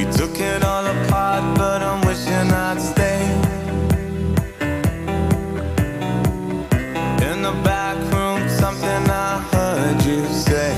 took it all apart, but I'm wishing I'd stay in the back room. Something I heard you say.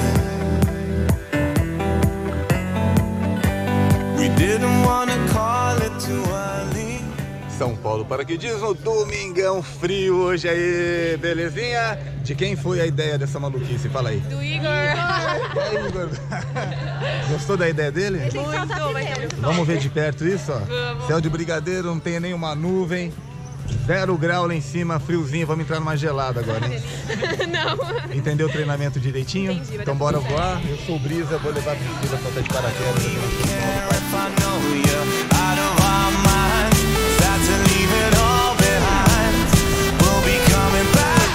We didn't wanna call it too early. São Paulo Paraquedismo, domingão frio hoje aí, belezinha? De quem foi a ideia dessa maluquice? Fala aí. Do Igor. É, Igor. Gostou da ideia dele? Vamos ver de perto isso, ó. Vamos. Céu de brigadeiro, não tem nenhuma nuvem. 0 grau lá em cima, friozinho. Vamos entrar numa gelada agora, hein? Não. Entendeu o treinamento direitinho? Entendi, vai então dar bora tudo voar. Eu sou o Brisa, vou levar a Priscila pra saltar de paraquedas aqui na São Paulo. If I know you're out of our minds, sad to leave it all behind. We'll be coming back.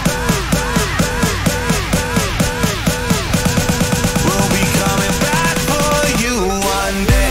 We'll be coming back for you one day.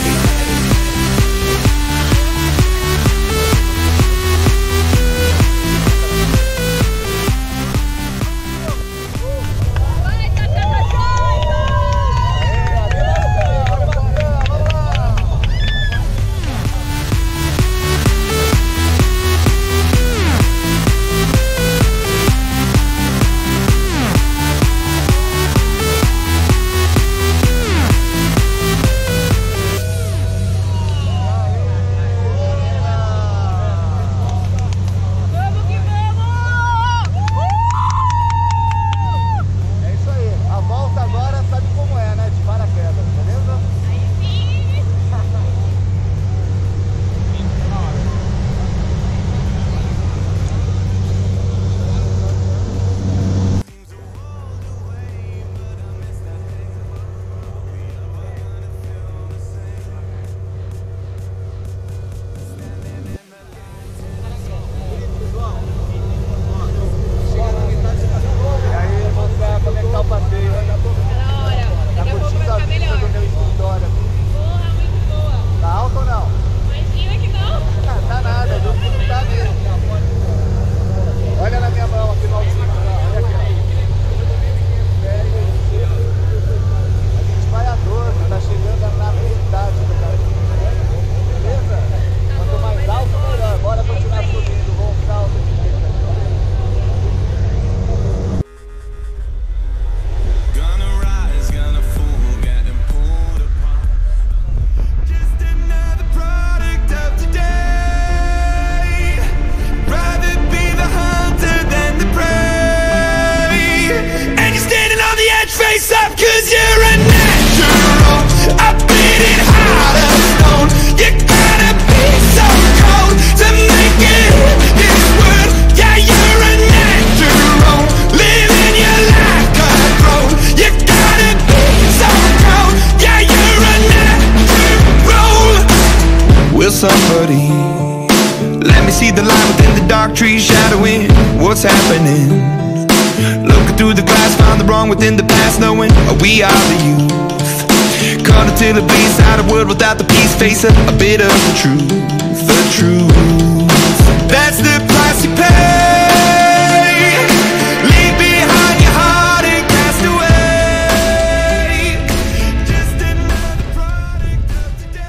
Somebody, let me see the light within the dark trees shadowing what's happening. Looking through the glass, found the wrong within the past, knowing we are the youth. Caught until it bleeds out a world without the peace, facing a bit of the truth. The truth, that's the price you pay. Leave behind your heart and cast away. Just another product of today.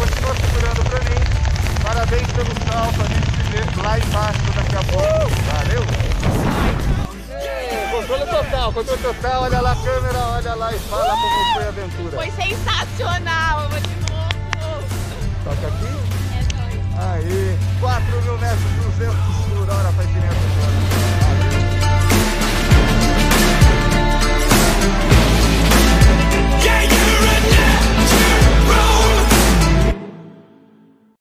Parabéns pelo salto, a gente se vê lá embaixo daqui a pouco. Valeu! controle total, olha lá a câmera, olha lá e fala como foi a aventura. Foi sensacional, eu vou de novo. Toca aqui. É nóis. Aí, 4.000 metros, 200